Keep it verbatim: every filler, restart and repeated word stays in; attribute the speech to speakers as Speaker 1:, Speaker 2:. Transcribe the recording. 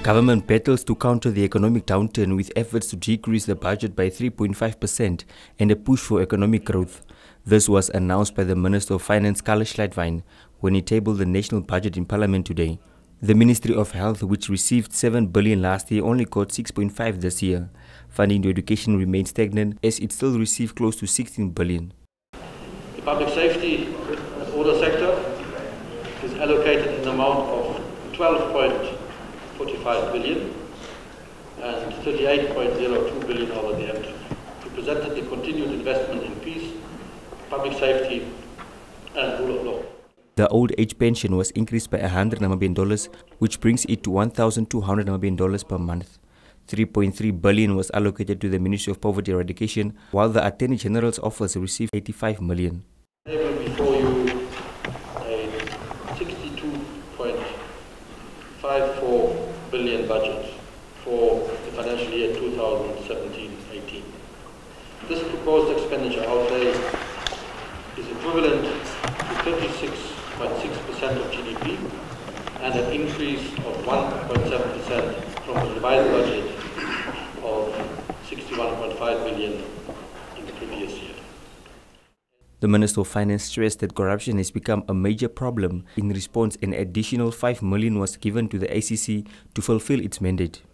Speaker 1: Government battles to counter the economic downturn with efforts to decrease the budget by three point five percent and a push for economic growth. This was announced by the Minister of Finance, Carl Schleitwein, when he tabled the national budget in Parliament today. The Ministry of Health, which received seven billion dollars last year, only got six point five this year. Funding to education remains stagnant as it still received close to sixteen billion dollars.
Speaker 2: The public safety and order sector is allocated an amount of twelve point four five billion dollars and thirty-eight point zero two billion dollars over the M T I F, represented the continued investment in peace, public safety and rule of law.
Speaker 1: The old age pension was increased by one hundred Namibian dollars, which brings it to one thousand two hundred Namibian dollars per month. three point three billion dollars was allocated to the Ministry of Poverty Eradication, while the Attorney General's office received eighty-five million dollars.
Speaker 2: I table before you a sixty-two point five four billion dollars budget for the financial year two thousand seventeen eighteen. This proposed expenditure outlay is equivalent to thirty-six point six percent of G D P and an increase of one point seven percent from the revised budget of sixty-one point five billion dollars in the previous year.
Speaker 1: The Minister of Finance stressed that corruption has become a major problem. In response, an additional five million dollars was given to the A C C to fulfill its mandate.